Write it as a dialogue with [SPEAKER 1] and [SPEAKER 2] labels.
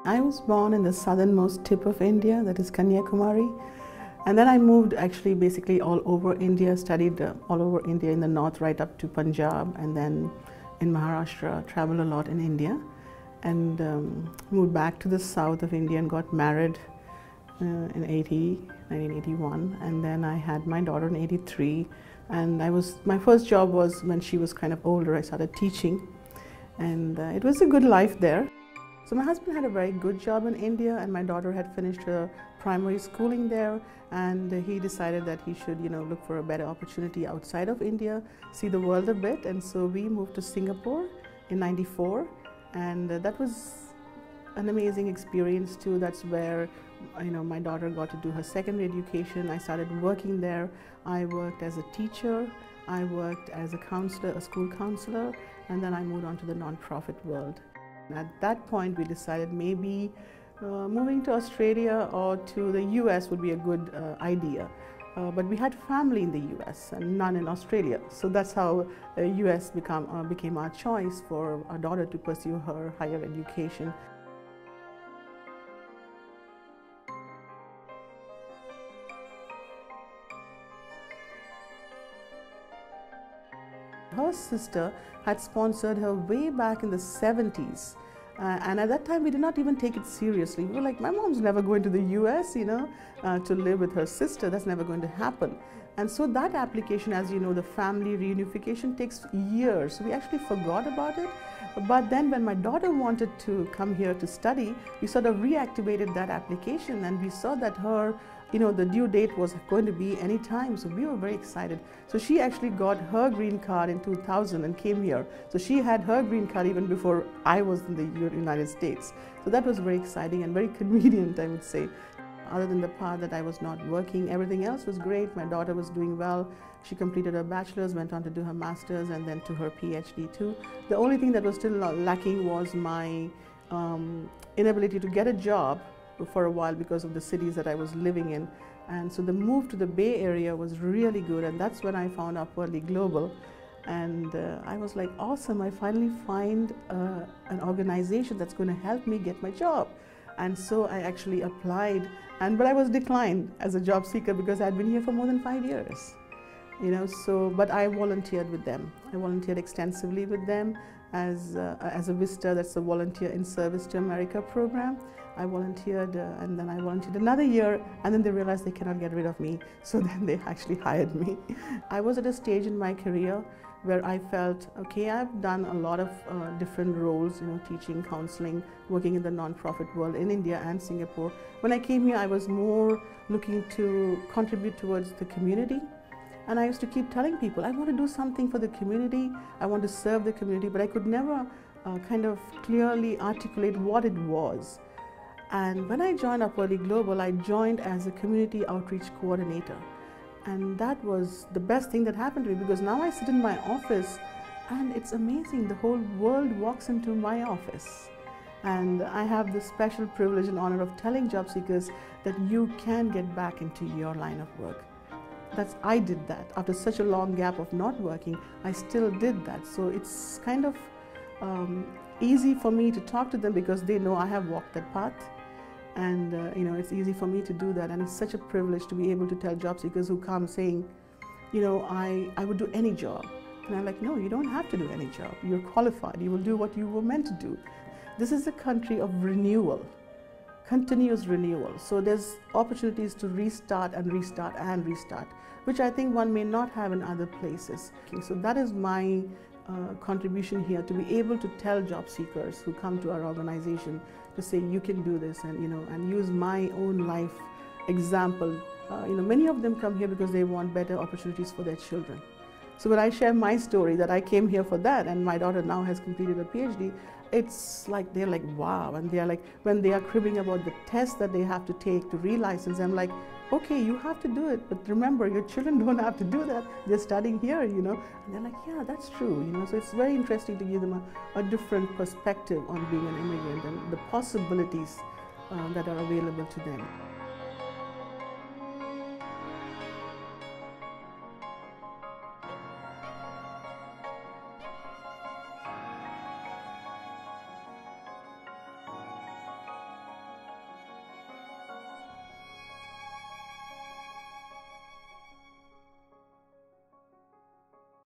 [SPEAKER 1] I was born in the southernmost tip of India, that is Kanyakumari. And then I moved actually basically all over India, studied all over India in the north right up to Punjab, and then in Maharashtra, traveled a lot in India, and moved back to the south of India and got married in 1981, and then I had my daughter in 83, and my first job was when she was kind of older. I started teaching, and it was a good life there. So my husband had a very good job in India, and my daughter had finished her primary schooling there, and he decided that he should, look for a better opportunity outside of India, see the world a bit, and so we moved to Singapore in '94, and that was an amazing experience too. That's where my daughter got to do her secondary education. I started working there. I worked as a teacher, I worked as a counselor, a school counselor, and then I moved on to the nonprofit world. At that point, we decided maybe moving to Australia or to the US would be a good idea. But we had family in the US and none in Australia. So that's how the US became our choice for our daughter to pursue her higher education. Her sister had sponsored her way back in the 70s. And at that time, we did not even take it seriously. We were like, my mom's never going to the US, to live with her sister. That's never going to happen. And so that application, as you know, the family reunification takes years. So we actually forgot about it. But then when my daughter wanted to come here to study, we sort of reactivated that application, and we saw that her the due date was going to be any time, so we were very excited. So she actually got her green card in 2000 and came here. So she had her green card even before I was in the United States. So that was very exciting and very convenient, I would say. Other than the part that I was not working, everything else was great. My daughter was doing well. She completed her bachelor's, went on to do her master's, and then to her PhD too. The only thing that was still lacking was my inability to get a job for a while because of the cities that I was living in. And so the move to the Bay Area was really good, and that's when I found Upwardly Global. And I was like, awesome, I finally find an organization that's going to help me get my job. And so I actually applied, but I was declined as a job seeker because I'd been here for more than 5 years. But I volunteered with them. I volunteered extensively with them as a VISTA, that's the Volunteer in Service to America program. I volunteered, and then I volunteered another year, and then they realized they cannot get rid of me, so then they actually hired me. I was at a stage in my career where I felt, okay, I've done a lot of different roles, teaching, counseling, working in the nonprofit world in India and Singapore. When I came here, I was more looking to contribute towards the community. And I used to keep telling people, I want to do something for the community, I want to serve the community, but I could never kind of clearly articulate what it was. And when I joined Upwardly Global, I joined as a community outreach coordinator. And that was the best thing that happened to me, because now I sit in my office and it's amazing. The whole world walks into my office. And I have the special privilege and honor of telling job seekers that you can get back into your line of work. I did that. After such a long gap of not working, I still did that. So it's kind of easy for me to talk to them because they know I have walked that path. And it's easy for me to do that. And it's such a privilege to be able to tell job seekers who come saying, I would do any job. And I'm like, no, you don't have to do any job. You're qualified. You will do what you were meant to do. This is a country of renewal. Continuous renewal. So there's opportunities to restart and restart and restart, which I think one may not have in other places. Okay, so that is my contribution here, to be able to tell job seekers who come to our organization to say, you can do this, and use my own life example. Many of them come here because they want better opportunities for their children. So when I share my story that I came here for that, and my daughter now has completed a PhD, it's like, they're like, wow. And they're like, when they are cribbing about the test that they have to take to relicense, I'm like, okay, you have to do it, but remember, your children don't have to do that. They're studying here, And they're like, yeah, that's true, So it's very interesting to give them a different perspective on being an immigrant and the possibilities that are available to them.